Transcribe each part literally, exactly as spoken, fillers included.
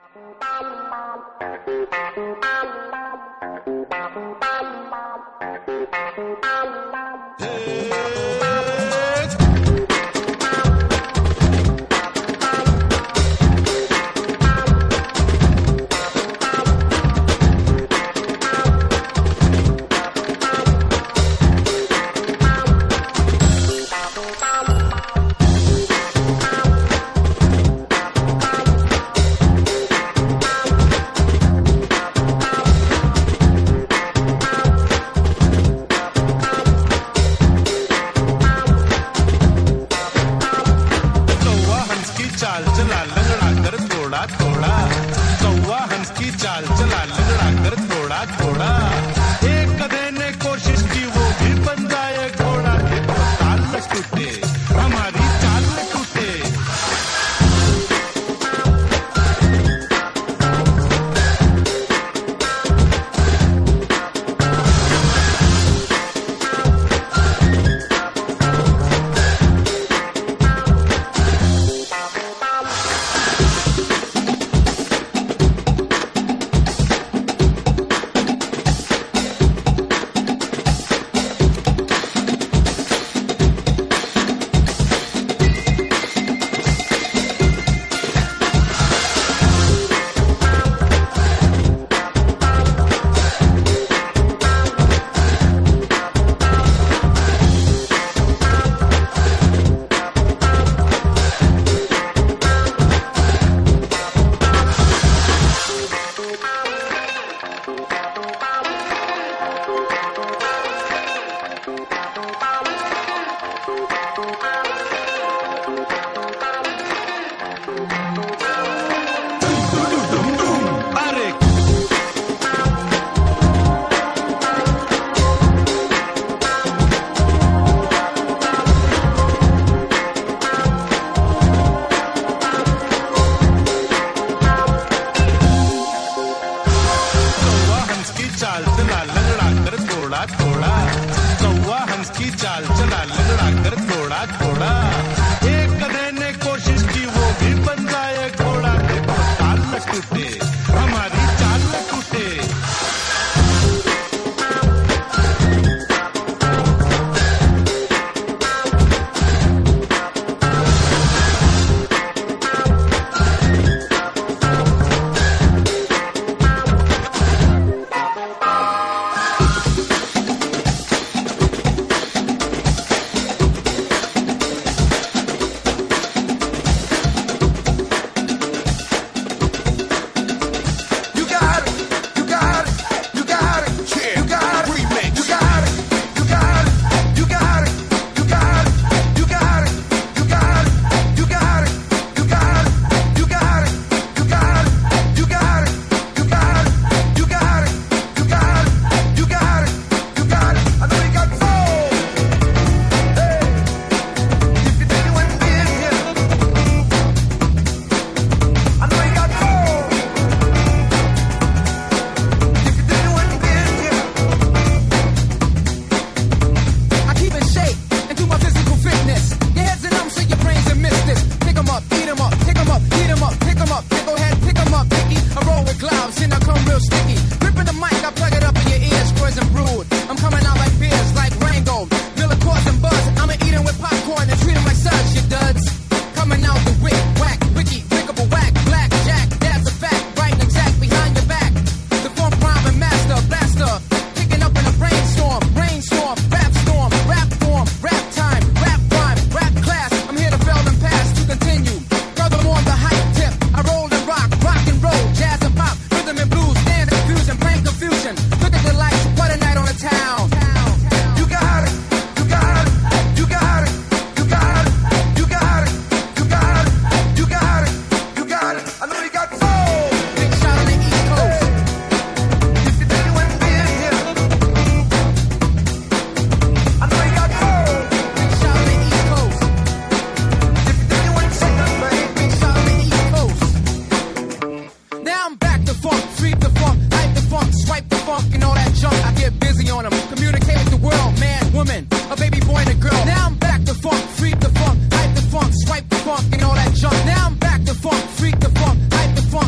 funk and all that junk. Now I'm back to funk, freak the funk, hype the funk, swipe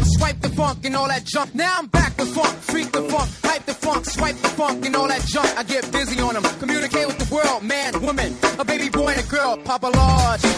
the funk and all that junk. Now I'm back with funk, freak the funk, hype the funk, swipe the funk and all that junk. I get busy on them, communicate with the world, man, woman, a baby boy and a girl, Papa Large.